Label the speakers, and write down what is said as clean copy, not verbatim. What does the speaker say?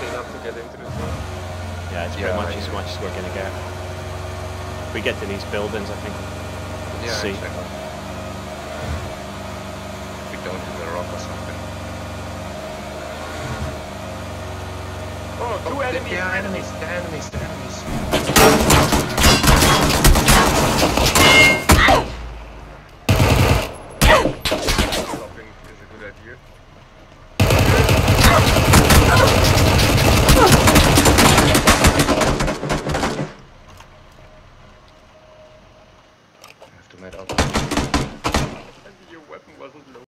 Speaker 1: enough to get into this one.
Speaker 2: Yeah, it's pretty much as much as we're gonna get. If we get to these buildings, I think.
Speaker 3: Yeah,
Speaker 2: See.
Speaker 3: exactly. If we don't hit the rock or something.
Speaker 1: Oh, two enemies!
Speaker 3: Yeah, enemies, the enemies.